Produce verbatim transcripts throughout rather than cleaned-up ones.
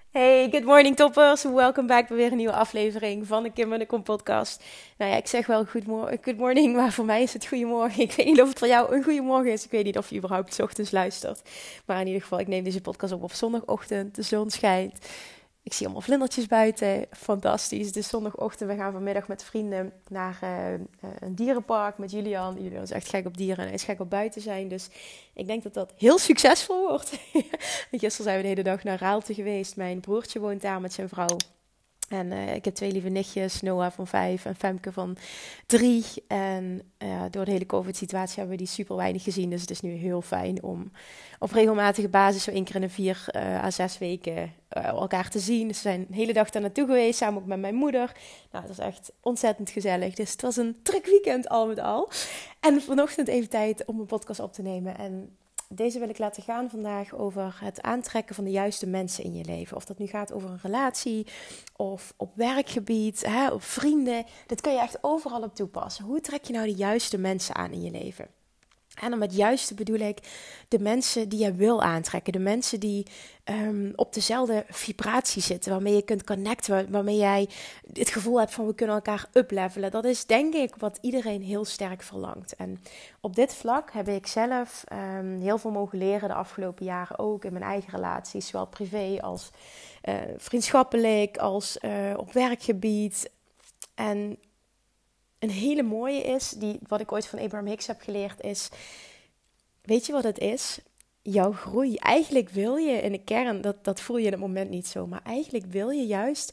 Hey, good morning toppers. Welkom back bij weer een nieuwe aflevering van de Kim en de Kom podcast. Nou ja, ik zeg wel good, mo- good morning, maar voor mij is het goedemorgen. Ik weet niet of het voor jou een goedemorgen is. Ik weet niet of je überhaupt 's ochtends luistert. Maar in ieder geval, ik neem deze podcast op op zondagochtend. De zon schijnt. Ik zie allemaal vlindertjes buiten. Fantastisch. Het is zondagochtend. We gaan vanmiddag met vrienden naar uh, uh, een dierenpark met Julian. Julian is echt gek op dieren en hij is gek op buiten zijn. Dus ik denk dat dat heel succesvol wordt. Gisteren zijn we de hele dag naar Raalte geweest. Mijn broertje woont daar met zijn vrouw. En uh, ik heb twee lieve nichtjes, Noah van vijf en Femke van drie. En uh, door de hele COVID-situatie hebben we die super weinig gezien. Dus het is nu heel fijn om op regelmatige basis zo één keer in de vier uh, à zes weken uh, elkaar te zien. Dus we zijn de hele dag daar naartoe geweest, samen ook met mijn moeder. Nou, dat was echt ontzettend gezellig. Dus het was een druk weekend al met al. En vanochtend even tijd om een podcast op te nemen. En deze wil ik laten gaan vandaag over het aantrekken van de juiste mensen in je leven. Of dat nu gaat over een relatie of op werkgebied, hè, op vrienden. Dat kun je echt overal op toepassen. Hoe trek je nou de juiste mensen aan in je leven? En dan met juiste bedoel ik de mensen die je wil aantrekken. De mensen die um, op dezelfde vibratie zitten. Waarmee je kunt connecten. Waarmee jij het gevoel hebt van we kunnen elkaar uplevelen. Dat is denk ik wat iedereen heel sterk verlangt. En op dit vlak heb ik zelf um, heel veel mogen leren de afgelopen jaren ook. In mijn eigen relaties. Zowel privé als uh, vriendschappelijk. Als uh, op werkgebied. En een hele mooie is, die, wat ik ooit van Abraham Hicks heb geleerd, is... Weet je wat het is? Jouw groei. Eigenlijk wil je in de kern, dat, dat voel je in het moment niet zo, maar eigenlijk wil je juist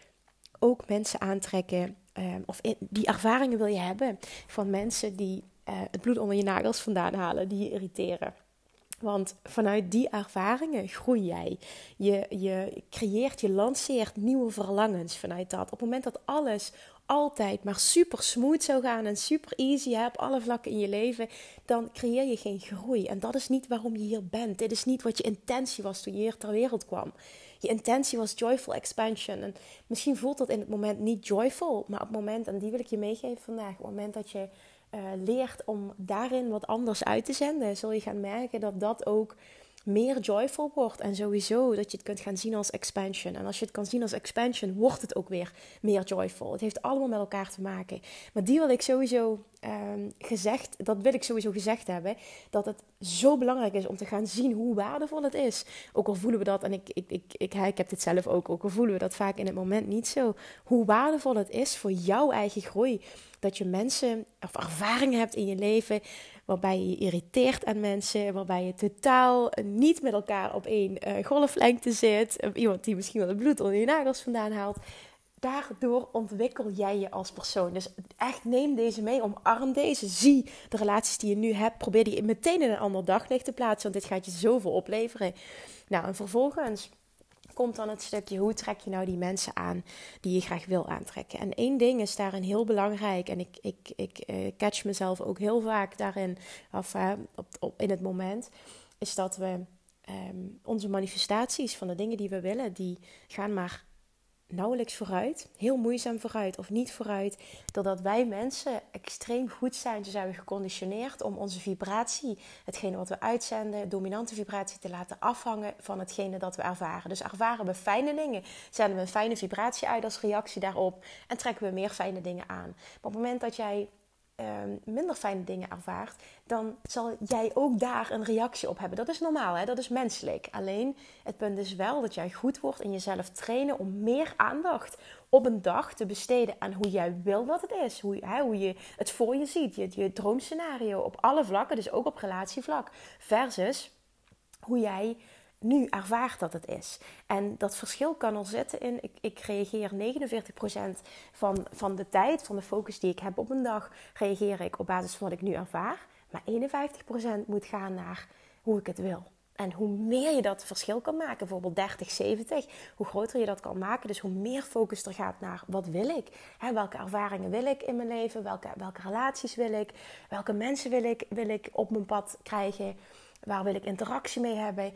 ook mensen aantrekken, um, of in, die ervaringen wil je hebben van mensen die uh, het bloed onder je nagels vandaan halen, die je irriteren. Want vanuit die ervaringen groei jij. Je, je creëert, je lanceert nieuwe verlangens vanuit dat. Op het moment dat alles altijd maar super smooth zou gaan en super easy hè, op alle vlakken in je leven, dan creëer je geen groei. En dat is niet waarom je hier bent. Dit is niet wat je intentie was toen je hier ter wereld kwam. Je intentie was joyful expansion. En misschien voelt dat in het moment niet joyful, maar op het moment, en die wil ik je meegeven vandaag, op het moment dat je Uh, leert om daarin wat anders uit te zenden, zul je gaan merken dat dat ook meer joyful wordt. En sowieso dat je het kunt gaan zien als expansion. En als je het kan zien als expansion, wordt het ook weer meer joyful. Het heeft allemaal met elkaar te maken. Maar die wil ik sowieso um, gezegd, dat wil ik sowieso gezegd hebben, dat het zo belangrijk is om te gaan zien hoe waardevol het is. Ook al voelen we dat, en ik, ik, ik, ik, ik heb dit zelf ook, ook al voelen we dat vaak in het moment niet zo. Hoe waardevol het is voor jouw eigen groei. Dat je mensen of ervaringen hebt in je leven waarbij je je irriteert aan mensen, waarbij je totaal niet met elkaar op één uh, golflengte zit. Of iemand die misschien wel het bloed onder je nagels vandaan haalt. Daardoor ontwikkel jij je als persoon. Dus echt neem deze mee, omarm deze. Zie de relaties die je nu hebt. Probeer die meteen in een ander daglicht te plaatsen, want dit gaat je zoveel opleveren. Nou, en vervolgens komt dan het stukje, hoe trek je nou die mensen aan die je graag wil aantrekken. En één ding is daarin heel belangrijk. En ik, ik, ik uh, catch mezelf ook heel vaak daarin, of, uh, op, op, in het moment, is dat we um, onze manifestaties van de dingen die we willen, die gaan maar nauwelijks vooruit, heel moeizaam vooruit of niet vooruit, doordat wij mensen extreem goed zijn, dus zijn we geconditioneerd om onze vibratie, hetgene wat we uitzenden, dominante vibratie te laten afhangen van hetgene dat we ervaren. Dus ervaren we fijne dingen, zenden we een fijne vibratie uit als reactie daarop en trekken we meer fijne dingen aan. Maar op het moment dat jij Um, minder fijne dingen ervaart, dan zal jij ook daar een reactie op hebben. Dat is normaal, hè? Dat is menselijk. Alleen, het punt is wel dat jij goed wordt in jezelf trainen om meer aandacht op een dag te besteden aan hoe jij wil dat het is. Hoe, hè, hoe je het voor je ziet. Je, je droomscenario op alle vlakken, dus ook op relatievlak. Versus hoe jij nu ervaart dat het is. En dat verschil kan al zitten in, ik, ik reageer negenenveertig procent van, van de tijd, van de focus die ik heb op een dag, reageer ik op basis van wat ik nu ervaar. Maar eenenvijftig procent moet gaan naar hoe ik het wil. En hoe meer je dat verschil kan maken, bijvoorbeeld dertig, zeventig, hoe groter je dat kan maken. Dus hoe meer focus er gaat naar wat wil ik? Hè, welke ervaringen wil ik in mijn leven? Welke, welke relaties wil ik? Welke mensen wil ik, wil ik op mijn pad krijgen? Waar wil ik interactie mee hebben?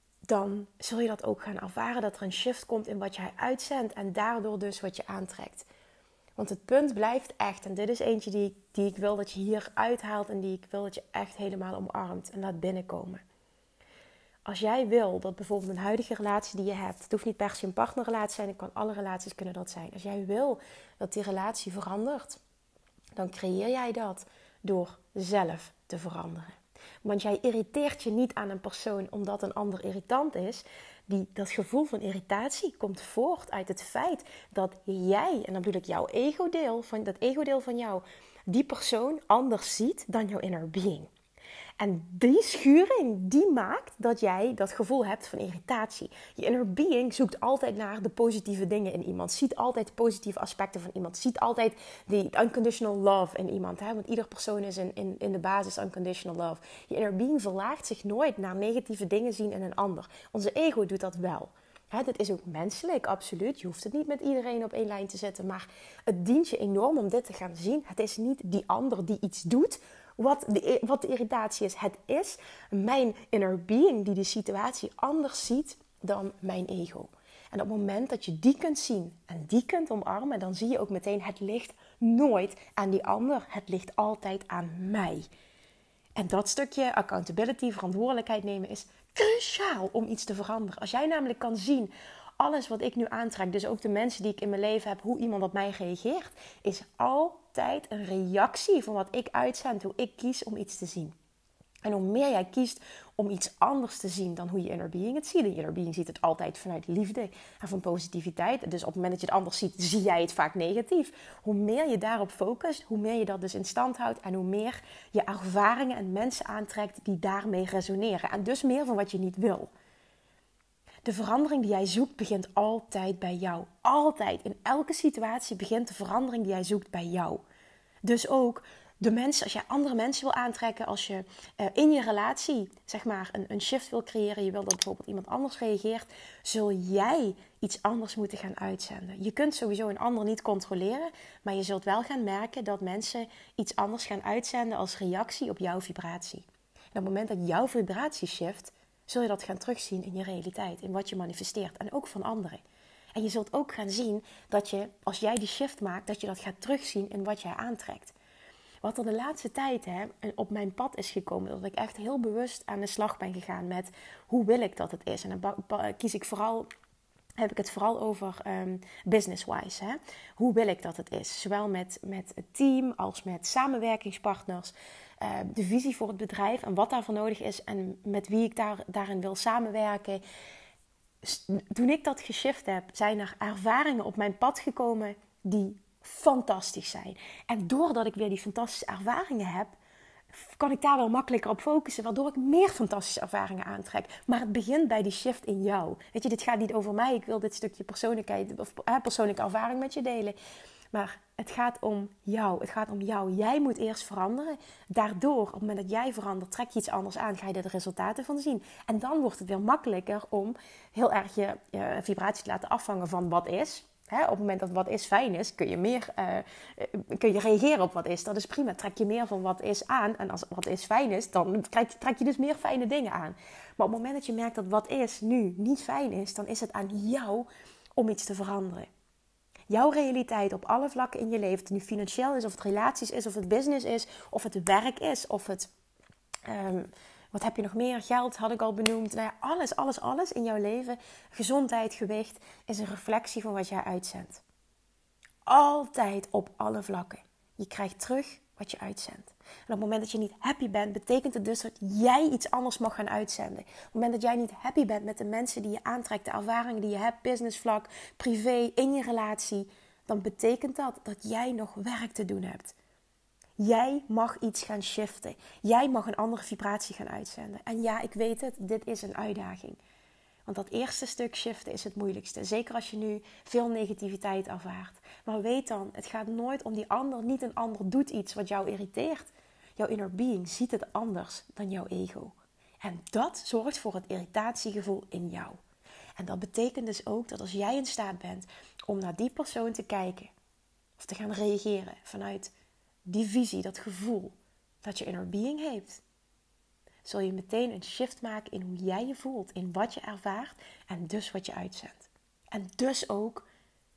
Dan zul je dat ook gaan ervaren, dat er een shift komt in wat jij uitzendt en daardoor dus wat je aantrekt. Want het punt blijft echt, en dit is eentje die, die ik wil dat je hier uithaalt en die ik wil dat je echt helemaal omarmt en laat binnenkomen. als jij wil dat bijvoorbeeld een huidige relatie die je hebt, het hoeft niet per se een partnerrelatie zijn, het kan alle relaties kunnen dat zijn. Als jij wil dat die relatie verandert, dan creëer jij dat door zelf te veranderen. Want jij irriteert je niet aan een persoon omdat een ander irritant is. Die, dat gevoel van irritatie komt voort uit het feit dat jij, en dan bedoel ik jouw ego-deel, van, dat ego-deel van jou, die persoon anders ziet dan jouw inner being. En die schuring, die maakt dat jij dat gevoel hebt van irritatie. Je inner being zoekt altijd naar de positieve dingen in iemand. Ziet altijd de positieve aspecten van iemand. Ziet altijd die unconditional love in iemand. Hè? Want ieder persoon is in, in, in de basis unconditional love. Je inner being verlaagt zich nooit naar negatieve dingen zien in een ander. Onze ego doet dat wel. Hè, dit is ook menselijk, absoluut. Je hoeft het niet met iedereen op één lijn te zetten. Maar het dient je enorm om dit te gaan zien. Het is niet die ander die iets doet wat de, wat de irritatie is. Het is mijn inner being die de situatie anders ziet dan mijn ego. En op het moment dat je die kunt zien en die kunt omarmen, dan zie je ook meteen, het ligt nooit aan die ander. Het ligt altijd aan mij. En dat stukje accountability, verantwoordelijkheid nemen, is cruciaal om iets te veranderen. Als jij namelijk kan zien, alles wat ik nu aantrek, dus ook de mensen die ik in mijn leven heb, hoe iemand op mij reageert, is altijd een reactie van wat ik uitzend, hoe ik kies om iets te zien. En hoe meer jij kiest om iets anders te zien dan hoe je inner being het ziet. De inner being ziet het altijd vanuit liefde en van positiviteit. Dus op het moment dat je het anders ziet, zie jij het vaak negatief. Hoe meer je daarop focust, hoe meer je dat dus in stand houdt. En hoe meer je ervaringen en mensen aantrekt die daarmee resoneren. En dus meer van wat je niet wil. De verandering die jij zoekt begint altijd bij jou. Altijd. In elke situatie begint de verandering die jij zoekt bij jou. Dus ook de mensen, als jij andere mensen wil aantrekken, als je uh, in je relatie zeg maar een, een shift wil creëren, je wil dat bijvoorbeeld iemand anders reageert, zul jij iets anders moeten gaan uitzenden. Je kunt sowieso een ander niet controleren, maar je zult wel gaan merken dat mensen iets anders gaan uitzenden als reactie op jouw vibratie. En op het moment dat jouw vibratie shift, zul je dat gaan terugzien in je realiteit, in wat je manifesteert en ook van anderen. En je zult ook gaan zien dat je, als jij die shift maakt, dat je dat gaat terugzien in wat jij aantrekt. Wat er de laatste tijd hè, op mijn pad is gekomen, dat ik echt heel bewust aan de slag ben gegaan met hoe wil ik dat het is. En dan kies ik vooral, heb ik het vooral over um, business-wise. Hè? Hoe wil ik dat het is? Zowel met, met het team als met samenwerkingspartners. Uh, de visie voor het bedrijf en wat daarvoor nodig is en met wie ik daar, daarin wil samenwerken. Toen ik dat geshift heb, zijn er ervaringen op mijn pad gekomen die fantastisch zijn. En doordat ik weer die fantastische ervaringen heb, kan ik daar wel makkelijker op focussen, waardoor ik meer fantastische ervaringen aantrek. Maar het begint bij die shift in jou. Weet je, dit gaat niet over mij. Ik wil dit stukje persoonlijkheid of eh, persoonlijke ervaring met je delen. Maar het gaat om jou. Het gaat om jou. Jij moet eerst veranderen. Daardoor, op het moment dat jij verandert, trek je iets anders aan. Ga je er de resultaten van zien. En dan wordt het weer makkelijker om heel erg je, je vibratie te laten afhangen van wat is. He, op het moment dat wat is fijn is, kun je meer uh, kun je reageren op wat is. Dat is prima. Trek je meer van wat is aan. En als wat is fijn is, dan trek, trek je dus meer fijne dingen aan. Maar op het moment dat je merkt dat wat is nu niet fijn is, dan is het aan jou om iets te veranderen. Jouw realiteit op alle vlakken in je leven, of het nu financieel is, of het relaties is, of het business is, of het werk is, of het... Um, Wat heb je nog meer? Geld had ik al benoemd. Nou ja, alles, alles, alles in jouw leven. Gezondheid, gewicht is een reflectie van wat jij uitzendt. Altijd op alle vlakken. Je krijgt terug wat je uitzendt. En op het moment dat je niet happy bent, betekent het dus dat jij iets anders mag gaan uitzenden. Op het moment dat jij niet happy bent met de mensen die je aantrekt, de ervaringen die je hebt, businessvlak, privé, in je relatie, dan betekent dat dat jij nog werk te doen hebt. Jij mag iets gaan shiften. Jij mag een andere vibratie gaan uitzenden. En ja, ik weet het, dit is een uitdaging. Want dat eerste stuk shiften is het moeilijkste. Zeker als je nu veel negativiteit ervaart. Maar weet dan, het gaat nooit om die ander. Niet een ander doet iets wat jou irriteert. Jouw inner being ziet het anders dan jouw ego. En dat zorgt voor het irritatiegevoel in jou. En dat betekent dus ook dat als jij in staat bent om naar die persoon te kijken. Of te gaan reageren vanuit die visie, dat gevoel dat je inner being heeft, zul je meteen een shift maken in hoe jij je voelt, in wat je ervaart en dus wat je uitzendt. En dus ook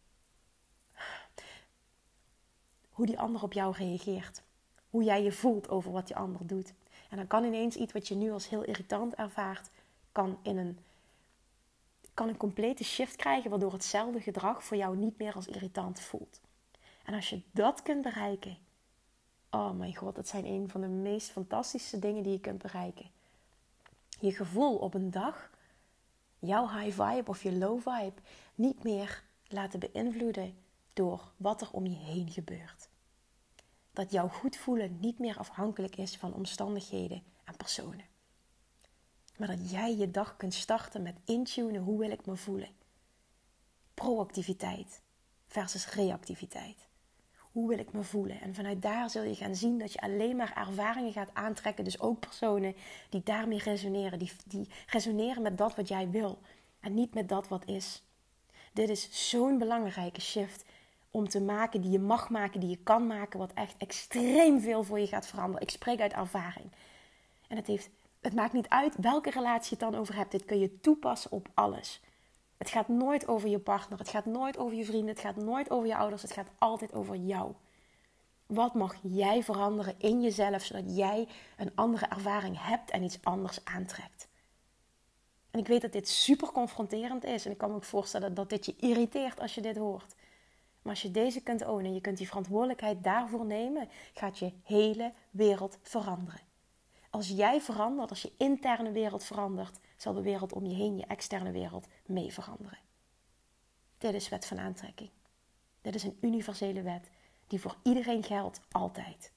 hoe die ander op jou reageert. Hoe jij je voelt over wat die ander doet. En dan kan ineens iets wat je nu als heel irritant ervaart, kan in een, kan een complete shift krijgen, waardoor hetzelfde gedrag voor jou niet meer als irritant voelt. En als je dat kunt bereiken, oh mijn god, dat zijn een van de meest fantastische dingen die je kunt bereiken. Je gevoel op een dag, jouw high vibe of je low vibe, niet meer laten beïnvloeden door wat er om je heen gebeurt. Dat jouw goed voelen niet meer afhankelijk is van omstandigheden en personen. Maar dat jij je dag kunt starten met intunen, hoe wil ik me voelen? Proactiviteit versus reactiviteit. Hoe wil ik me voelen? En vanuit daar zul je gaan zien dat je alleen maar ervaringen gaat aantrekken. Dus ook personen die daarmee resoneren. Die, die resoneren met dat wat jij wil. En niet met dat wat is. Dit is zo'n belangrijke shift om te maken, die je mag maken, die je kan maken. Wat echt extreem veel voor je gaat veranderen. Ik spreek uit ervaring. En het, heeft, het maakt niet uit welke relatie je het dan over hebt. Dit kun je toepassen op alles. Het gaat nooit over je partner, het gaat nooit over je vrienden, het gaat nooit over je ouders, het gaat altijd over jou. Wat mag jij veranderen in jezelf, zodat jij een andere ervaring hebt en iets anders aantrekt? En ik weet dat dit super confronterend is en ik kan me ook voorstellen dat dit je irriteert als je dit hoort. Maar als je deze kunt ownen, je kunt die verantwoordelijkheid daarvoor nemen, gaat je hele wereld veranderen. Als jij verandert, als je interne wereld verandert, zal de wereld om je heen, je externe wereld, mee veranderen. Dit is wet van aantrekking. Dit is een universele wet die voor iedereen geldt, altijd.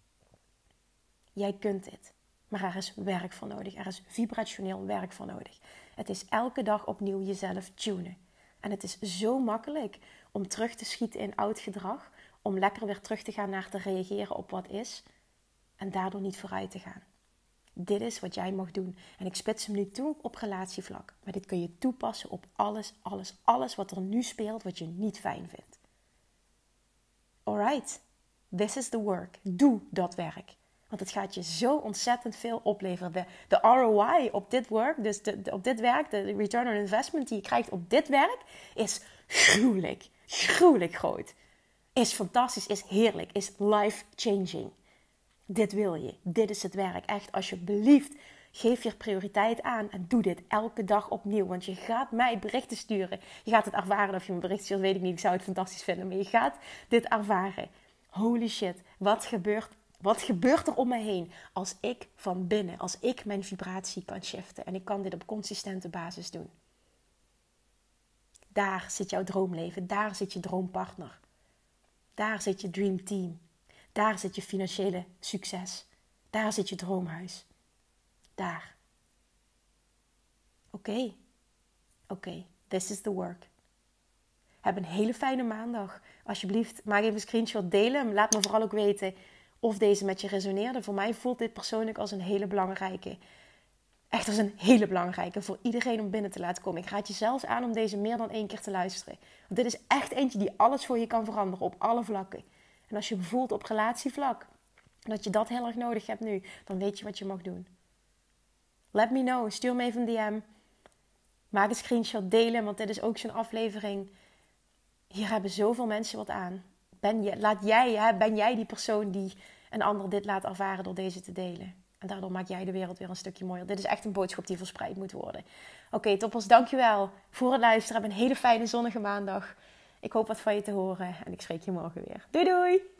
Jij kunt dit, maar er is werk voor nodig. Er is vibrationeel werk voor nodig. Het is elke dag opnieuw jezelf tunen. En het is zo makkelijk om terug te schieten in oud gedrag, om lekker weer terug te gaan naar te reageren op wat is en daardoor niet vooruit te gaan. Dit is wat jij mag doen. En ik spits hem nu toe op relatievlak. Maar dit kun je toepassen op alles, alles, alles wat er nu speelt, wat je niet fijn vindt. Alright, this is the work. Doe dat werk. Want het gaat je zo ontzettend veel opleveren. De, de R O I op dit work, dus de, de, op dit werk, de return on investment die je krijgt op dit werk, is gruwelijk. Gruwelijk groot. Is fantastisch, is heerlijk, is life-changing. Dit wil je. Dit is het werk. Echt, alsjeblieft, geef je prioriteit aan en doe dit elke dag opnieuw. Want je gaat mij berichten sturen. Je gaat het ervaren. Of je me bericht stuurt, weet ik niet. Ik zou het fantastisch vinden. Maar je gaat dit ervaren. Holy shit. Wat gebeurt, wat gebeurt er om me heen als ik van binnen, als ik mijn vibratie kan shiften. En ik kan dit op consistente basis doen. Daar zit jouw droomleven. Daar zit je droompartner. Daar zit je dreamteam. Daar zit je financiële succes. Daar zit je droomhuis. Daar. Oké. Okay. Oké. Okay. This is the work. Heb een hele fijne maandag. Alsjeblieft, maak even een screenshot, deel hem. Laat me vooral ook weten of deze met je resoneerde. Voor mij voelt dit persoonlijk als een hele belangrijke. Echt als een hele belangrijke. Voor iedereen om binnen te laten komen. Ik raad je zelfs aan om deze meer dan één keer te luisteren. Want dit is echt eentje die alles voor je kan veranderen. Op alle vlakken. En als je voelt op relatievlak dat je dat heel erg nodig hebt nu, dan weet je wat je mag doen. Let me know. Stuur me even een D M. Maak een screenshot, delen, want dit is ook zo'n aflevering. Hier hebben zoveel mensen wat aan. Ben, je, laat jij, hè, ben jij die persoon die een ander dit laat ervaren door deze te delen? En daardoor maak jij de wereld weer een stukje mooier. Dit is echt een boodschap die verspreid moet worden. Oké, okay, toppers, dankjewel voor het luisteren. Heb een hele fijne zonnige maandag. Ik hoop wat van je te horen en ik spreek je morgen weer. Doei doei!